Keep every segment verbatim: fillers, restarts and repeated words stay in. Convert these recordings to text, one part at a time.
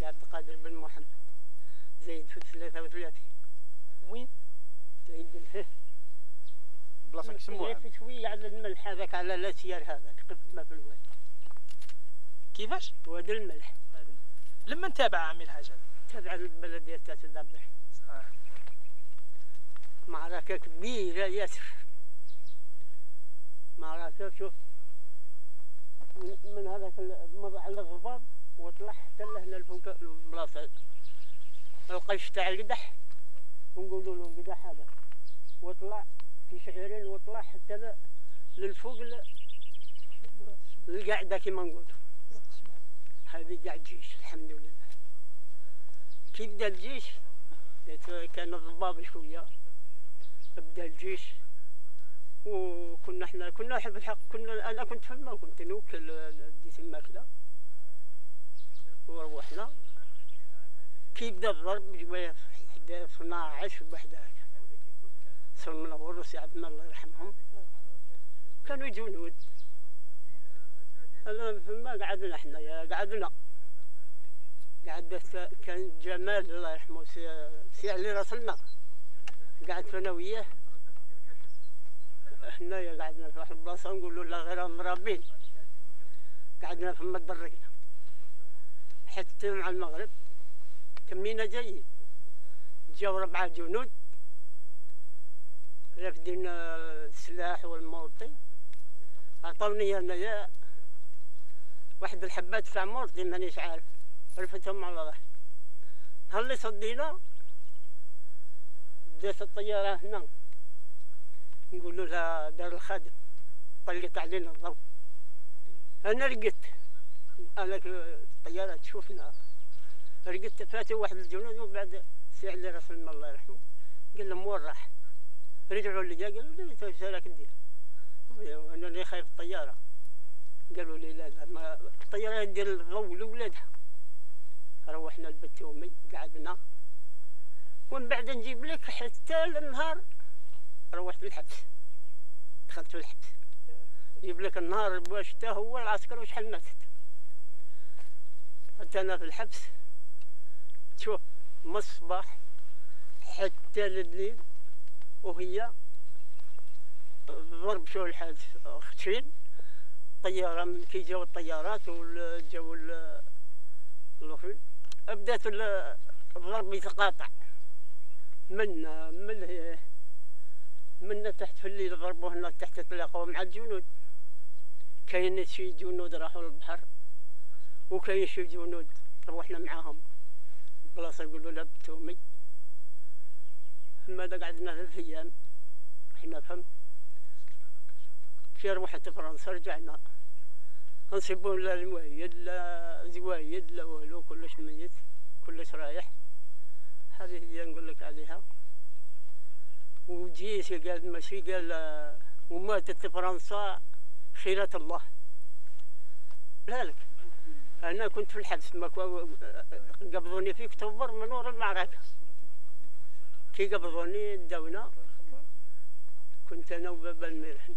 عبد القادر بن محمد زايد في ثلاثة وثلاثين. وين؟ زايد الفه بلاصه كيسموها في شويه على الملح هذاك، على الاسيار هذاك قبل ما في الواد. كيفاش؟ واد الملح. لما تابع عامل الحاجه تابع البلديه تاع سيدي عبد الرحيم. صح. معركه كبيره ياسر، معركه شوف من, من هذاك مضى على الضباب وطلع حتى لهنا لفوق البلاصه القش تاع القدح، ونقولوا له القدح هذا، وطلع في شعيرين وطلع حتى للفوق للقاعده كيما نقولوا. هذه قاع الجيش الحمد لله. كي بدا الجيش كان الضباب شويه، بدا الجيش وكنا احنا كنا حب الحق كنا انا كنت فما كنت نوكل ديت الماكله وروحنا. كي بدا الضرب جوايا حدا اثناعش وحداك سر منور وسي عبد الله الله يرحمهم كانوا جنود. انا فما قعدنا حنايا قعدنا قعد كان جمال الله يرحمه سي, سي علي راسلنا قعدت انا وياه حنايا قعدنا في واحد البلاصه نقولوا لا غير مضربين. قعدنا فما تدرقنا حتى مع المغرب تمينا جيد. جاو ربعه جنود رافدين السلاح والموطي، عطاوني انايا واحد الحبات تاع مورطي مانيش عارف رفتهم على ظهري. نهار اللي صدينا بدات الطياره هنا نقولوا لها دار الخادم طلقت علينا الضوء. انا رقدت انا الطياره تشوفنا رقدت فاتوا واحد الجنود ومن بعد سي علي رسول الله يرحمه قال لهم وين راح؟ رجعوا اللي جا قالوا لي ايش راك دير؟ انا اللي خايف الطياره. قالوا لي لا لا ما الطياره دير الضوء لولادها. روحنا لبيت امي قعدنا ومن بعد نجيب لك حتى النهار روحت للحبس، دخلت في الحبس. نجيب لك النهار واش تا هو العسكر وشحال ماتت. حتى انا في الحبس تشوف من الصباح حتى لليل وهي ضرب شو الحال خشين طياره. كي جاو الطيارات وجاو الاخرين بدات الضرب يتقاطع منا من منا تحت في الليل ضربوا هنا تحت تلاقوا مع الجنود. كاين شي جنود راحوا للبحر وكاين شي جنود روحنا معاهم بلاصه يقولوا لها بتومي. ماذا قعدنا ثلاث ايام حنا فهم. كي روحت فرنسا رجعنا نصيبوا لا الوايد لا زوايد لا والو كلش ميت كلش رايح. هذه هي نقول لك عليها. وجيت قال ماشي قال وماتت فرنسا خيرة الله. لا لك انا كنت في الحبس ما قبضوني في اكتوبر من ورا المعركه. كي قبضوني داونا كنت انا وبابا الميرحن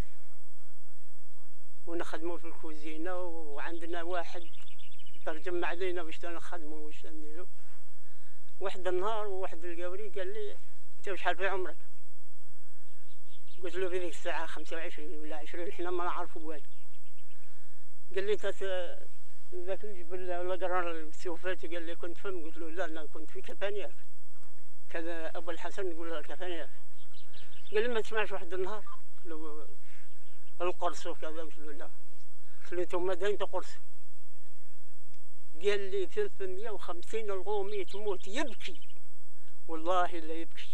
ونخدموا في الكوزينه وعندنا واحد ترجم علينا واش نخدموا واش نديروا. واحد النهار وواحد القاوري قال لي انت وشحال في عمرك؟ قلت له في ذيك الساعه خمسة وعشرين ولا عشرين حنا ما نعرفوا والو. قال لي انت ذاك الجبل ولا قرار السوفات قال لي كنت فم. قلت له لا انا كنت في كفانياك كذا ابو الحسن نقول له كفانياك. قال لي ما تسمعش واحد النهار لو القرص وكذا. قلت له لا. قلت له انتم داين تقرصوا. قال لي ثلاثمية وخمسين الغومي تموت يبكي والله لا يبكي.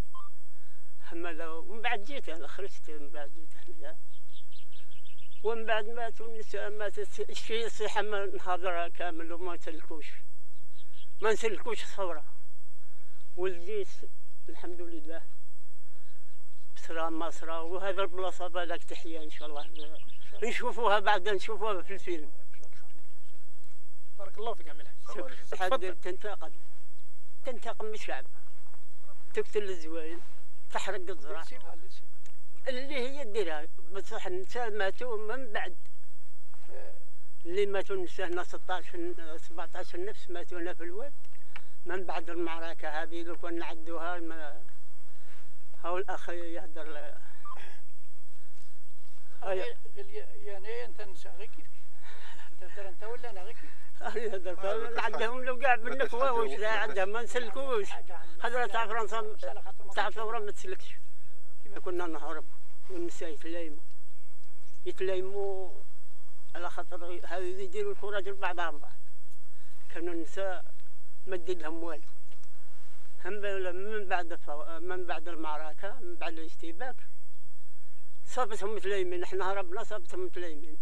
ومن بعد جيت انا خرجت من بعد جيت هنا ومن بعد ماتوا النساء ماتت الشيء الصحة ما نهضرها كامل وما نسلكوش ما نسلكوش الثورة. والجيش الحمد لله صرا ما صرا. وهذا البلاصة بالك تحية ان شاء الله نشوفوها بعد نشوفوها في الفيلم. بارك الله فيك عمي الحاج. تنتقم تنتقم من الشعب تقتل الزوايد تحرق الزرع اللي هي ديرها بصح النساء ماتوا من بعد اللي ماتوا النساء هنا ستطاش سبعطاش نفس ماتوا هنا في الواد من بعد المعركة هذه. لو كنا نعدوها ما هاو الأخ يهدر. قال لي يعني أنت نسى غير كيف تهدر أنت ولا أنا غير كيف؟ أنا هدرت عندهم لو قاع بالنكوة وش عندهم ما نسلكوش. هذا تاع فرنسا تاع الثورة ما تسلكش. كنا نهرب والنساء يتلايموا يتلايموا على خاطر هذو يديروا الفرج بعضهم بعض. كانوا النساء ما دير لهم والو. هم من بعد من بعد المعركة من بعد الاشتباك صابتهم متلايمين. احنا هربنا صابتهم متلايمين.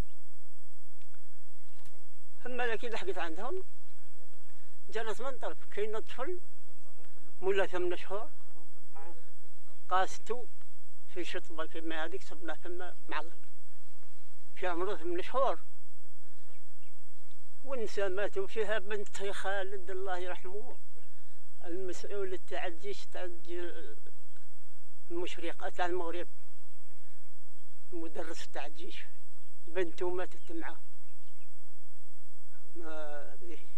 هم لكن لحقت عندهم جلس من طرف. كاين طفل مولا ثمن شهور قاستو في شطبة كيما هذيك صبنا ثم معلق في عمره ثمن شهور. والنساء ماتوا فيها بنت خالد الله يرحمه المسؤول تاع الجيش تاع المشرقة تاع المغرب المدرس تاع الجيش بنته ماتت معاه. ما